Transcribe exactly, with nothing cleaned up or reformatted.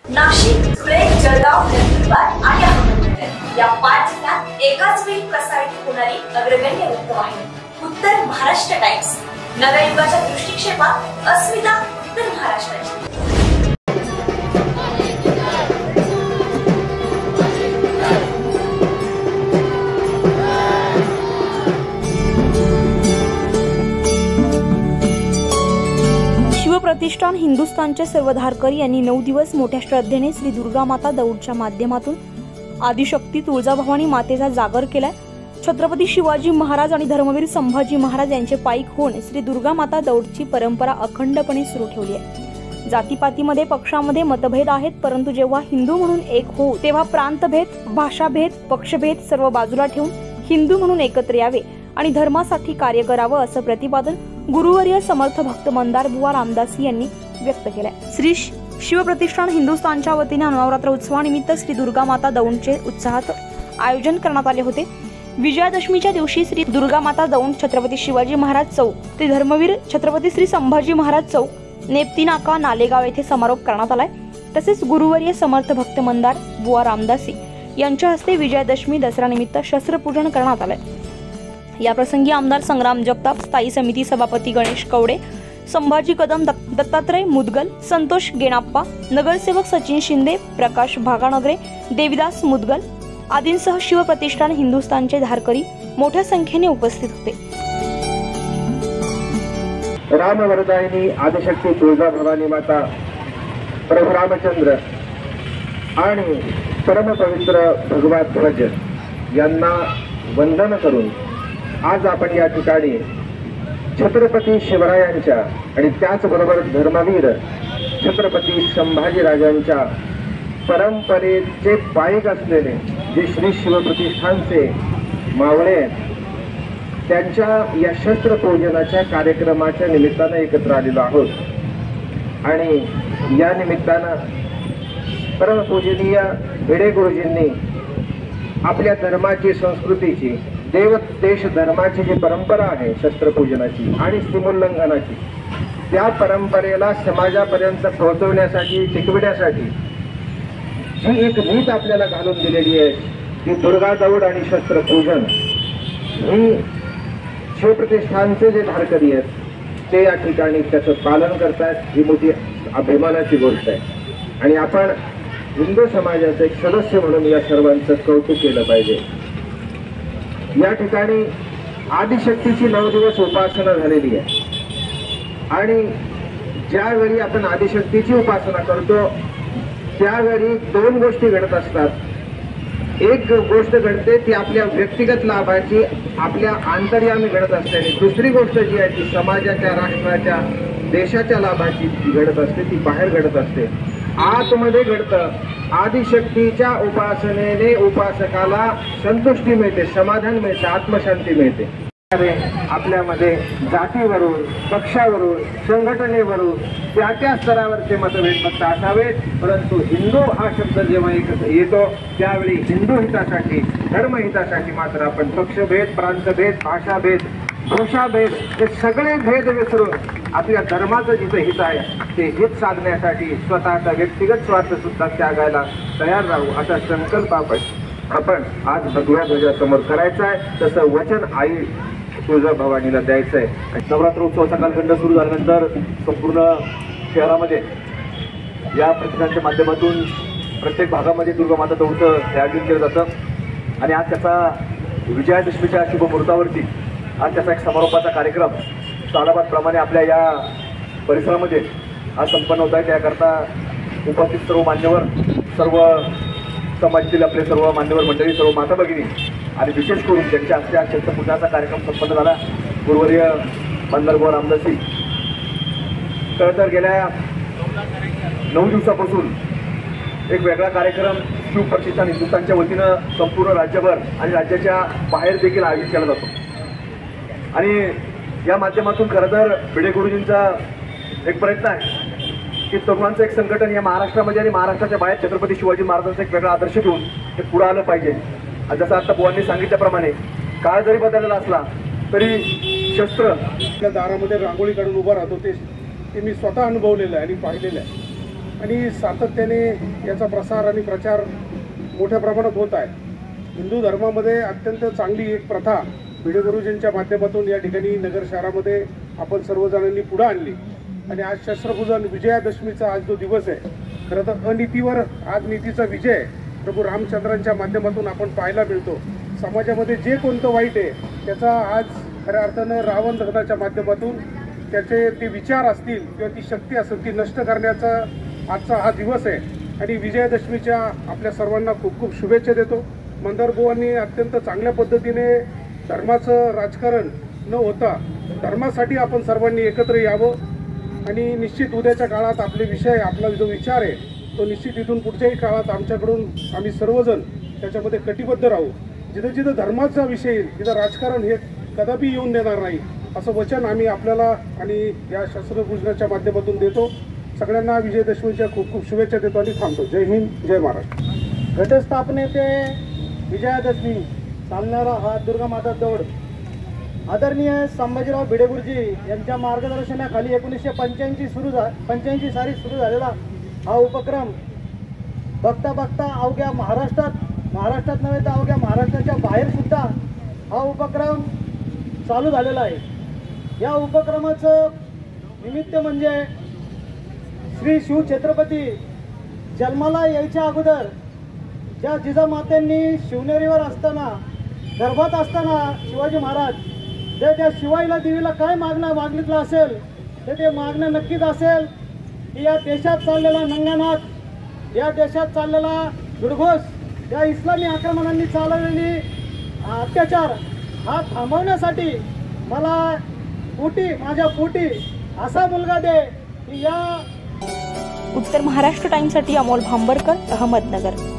नाशिक, धुळे, जळगाव, नंदुरबार आणि अहमदनगर या पाच जिल्ह्यात एकाच वेळी प्रसारित होणारी अग्रगण्य वृत्तवाहिनी उत्तर महाराष्ट्र टाइम्स. नव्या युगाच्या दृष्टिक्षेपात अस्मिता उत्तर महाराष्ट्राची. शिवप्रतिष्ठान हिंदुस्थानचे सर्वधारकरी यांनी नऊ दिवस मोठ्या श्रद्धेने श्री दुर्गा माता दौडच्या माध्यमातून आदिशक्ती तुळजाभवानी मातेचा जागर केलाय. छत्रपती शिवाजी महाराज आणि धर्मवीर संभाजी महाराज यांचे पायीक होऊन श्री दुर्गा माता दौडची परंपरा अखंडपणे सुरू ठेवली आहे. जातीपातीमध्ये पक्षामध्ये मतभेद आहेत, परंतु जेव्हा हिंदू म्हणून एक होऊ तेव्हा प्रांतभेद, भाषाभेद, पक्षभेद सर्व बाजूला ठेवून हिंदू म्हणून एकत्र यावे आणि धर्मासाठी कार्य करावं असं प्रतिपादन गुरुवर्य समर्थ भक्त मंदार बुवा रामदासी यांनी व्यक्त केलंय. श्री शिवप्रतिष्ठान हिंदुस्थानच्या वतीने नवरात्र उत्सवानिमित्त श्री दुर्गा माता दौंडचे उत्साहात आयोजन करण्यात आले होते. विजयादशमीच्या दिवशी श्री दुर्गा माता दौंड छत्रपती शिवाजी महाराज चौक ते धर्मवीर छत्रपती श्री संभाजी महाराज चौक नेप्ती नाका नालेगाव येथे समारोप करण्यात आलाय. तसेच गुरुवर्य समर्थ भक्त मंदार बुवा रामदासी यांच्या हस्ते विजयादशमी दसरा निमित्त शस्त्रपूजन करण्यात आलंय. या प्रसंगी आमदार संग्राम जगताप, स्थायी समिती सभापती गणेश कवडे, संभाजी कदम, दत्तात्रय मुदगल, संतोष गेणाप्पा, नगरसेवक सचिन शिंदे, प्रकाश भागानगरे, देविदास मुदगल आदींसह शिवप्रतिष्ठान हिंदुस्थानचे धारकरी मोठ्या संख्येने उपस्थित होते. रामवरदायिनी आदिशक्ती तुळजाभवानी माता, प्रभू रामचंद्र आणि परमपवित्र भगवान ध्वज यांना वंदन करून आज आपण या ठिकाणी छत्रपती शिवरायांच्या आणि त्याचबरोबर धर्मवीर छत्रपती संभाजीराजांच्या परंपरेचे पायक असलेले जे श्री शिवप्रतिष्ठानचे मावळे त्यांच्या या शस्त्रपूजनाच्या कार्यक्रमाच्या निमित्तानं एकत्र आलेलो आहोत. आणि या निमित्तानं परमपूजनीय भिडे गुरुजींनी आपल्या धर्माची, संस्कृतीची, देव देश धर्माची जी परंपरा आहे शस्त्रपूजनाची आणि सीमोल्लंघनाची, त्या परंपरेला समाजापर्यंत पोहोचवण्यासाठी, टिकविण्यासाठी जी एक नीत आपल्याला घालून दिलेली आहे ती दुर्गा दौड आणि शस्त्रपूजन. ही शिवप्रतिष्ठानचे जे धारकरी आहेत ते या ठिकाणी त्याचं पालन करतात. ही मोठी अभिमानाची गोष्ट आहे आणि आपण हिंदू समाजाचे एक सदस्य म्हणून या सर्वांचं कौतुक केलं पाहिजे. या ठिकाणी आदिशक्तीची नऊ दिवस उपासना झालेली आहे आणि ज्यावेळी आपण आदिशक्तीची उपासना करतो त्यावेळी दोन गोष्टी घडत असतात. एक गोष्ट घडते ती आपल्या व्यक्तिगत लाभाची, आपल्या आंतर्यामी घडत असते आणि दुसरी गोष्ट जी आहे ती समाजाच्या, राष्ट्राच्या, देशाच्या लाभाची घडत असते, ती बाहेर घडत असते. आतमध्ये घडतं. आदिशक्तीच्या उपासनेने उपासकाला संतुष्टी मिळते, समाधान मिळते, आत्मशांती मिळते. आपल्यामध्ये जातीवरून, पक्षावरून, संघटनेवरून त्या त्या स्तरावरचे मतभेद फक्त असावेत, परंतु हिंदू हा शब्द जेव्हा एकत्र येतो त्यावेळी हिंदू हितासाठी, धर्महितासाठी मात्र आपण पक्षभेद, प्रांतभेद, भाषाभेद, भाषाभेद हे सगळे भेद विसरून आपल्या धर्माचं जिथं हित आहे ते हित साधण्यासाठी स्वतःचा व्यक्तिगत स्वार्थ सुद्धा त्यागायला तयार राहू असा संकल्प आपण आपण आज भगव्या ध्वजासमोर करायचा आहे. तसं वचन आई तुळजाभवानीला द्यायचं आहे. नवरात्र उत्सवाचा कालखंड सुरू झाल्यानंतर संपूर्ण शहरामध्ये या प्रतिष्ठानच्या माध्यमातून प्रत्येक भागामध्ये दुर्गा माता दौडचं हे आयोजन केलं जातं आणि आज त्याचा विजयादशमीच्या शुभमुहूर्तावरती आज त्याचा एक समारोपाचा कार्यक्रम सालाबादप्रमाणे आपल्या या परिसरामध्ये आज संपन्न होत आहे. त्याकरता उपस्थित सर्व मान्यवर, सर्व समाजातील आपले सर्व मान्यवर मंडळी, सर्व माता भगिनी आणि विशेष करून त्यांच्या हस्ते आज शस्त्रपूजनाचा कार्यक्रम संपन्न झाला. गुरुवर्य मंदार बुवा रामदासी खरं तर गेल्या नऊ दिवसापासून एक वेगळा कार्यक्रम शिवप्रतिष्ठान हिंदुस्थानच्या वतीनं संपूर्ण राज्यभर आणि राज्याच्या बाहेर देखील आयोजित केला जातो आणि या माध्यमातून खरं तर भिडे गुरुजींचा एक प्रयत्न आहे की तरुणांचं एक संघटन या महाराष्ट्रामध्ये आणि महाराष्ट्राच्या बाहेर छत्रपती शिवाजी महाराजांचा एक वेगळा आदर्श घेऊन ते पुढे आलं पाहिजे. आणि जसं आता बुवांनी सांगितल्याप्रमाणे काळ जरी बदललेला असला तरी शस्त्र दारामध्ये रांगोळी काढून उभं राहतो ते मी स्वतः अनुभवलेलं आहे आणि पाहिलेलं आहे. आणि सातत्याने याचा प्रसार आणि प्रचार मोठ्या प्रमाणात होत आहे. हिंदू धर्मामध्ये अत्यंत चांगली एक प्रथा भिडे गुरुजींच्या माध्यमातून या ठिकाणी नगर शहरामध्ये आपण सर्वजणांनी पुढे आणली. आणि आज शस्त्रपूजन विजयादशमीचा आज जो दिवस आहे, खरं तर अनितीवर आज नीतीचा विजय प्रभू रामचंद्रांच्या माध्यमातून आपण पाहायला मिळतो. समाजामध्ये जे कोणतं वाईट आहे त्याचा आज खऱ्या अर्थानं रावण दहनाच्या माध्यमातून त्याचे ते विचार असतील किंवा ती शक्ती असेल ती नष्ट करण्याचा आजचा हा दिवस आहे. आणि विजयादशमीच्या आपल्या सर्वांना खूप खूप शुभेच्छा देतो. मंदारबुवांनी अत्यंत चांगल्या पद्धतीने धर्माचं राजकारण न होता धर्मासाठी आपण सर्वांनी एकत्र यावं. आणि निश्चित उद्याच्या काळात आपले विषय आपला जो विचार आहे तो निश्चित इथून पुढच्याही काळात आमच्याकडून आम्ही सर्वजण त्याच्यामध्ये कटिबद्ध राहू. जिथं जिथं धर्माचा विषय येईल तिथं राजकारण हे कदापि येऊन देणार नाही असं वचन आम्ही आपल्याला आणि या शस्त्रपूजनाच्या माध्यमातून देतो. सगळ्यांना विजयादशमीच्या खूप खूप शुभेच्छा देतो आणि थांबतो. जय हिंद, जय महाराष्ट्र. घटस्थापने ते विजयादशमी चालणारा हा दुर्गा माता दौड आदरणीय संभाजीराव भिडे गुरुजी यांच्या मार्गदर्शनाखाली एकोणीसशे पंच्याऐंशी सुरू झा पंच्याऐंशी साली सुरू झालेला हा उपक्रम बघता बघता अवघ्या महाराष्ट्रात महाराष्ट्रात नव्हे तर अवघ्या महाराष्ट्राच्या बाहेर सुद्धा हा उपक्रम चालू झालेला आहे. या उपक्रमाचं निमित्त म्हणजे श्री शिवछत्रपती जन्माला यायच्या अगोदर ज्या जिजामातेंनी शिवनेरीवर असताना गर्भात असताना शिवाजी महाराज जे त्या शिवाईला देवीला काय मागणं मागितलं असेल तर ते मागणं नक्कीच असेल की या देशात चाललेला नंगानाथ, या देशात चाललेला दुर्घोष, या इस्लामी आक्रमणांनी चालवलेली अत्याचार हा थांबवण्यासाठी मला पोटी माझ्या पोटी असा मुलगा दे की या उत्तर महाराष्ट्र टाइम्ससाठी अमोल भांबरकर, अहमदनगर.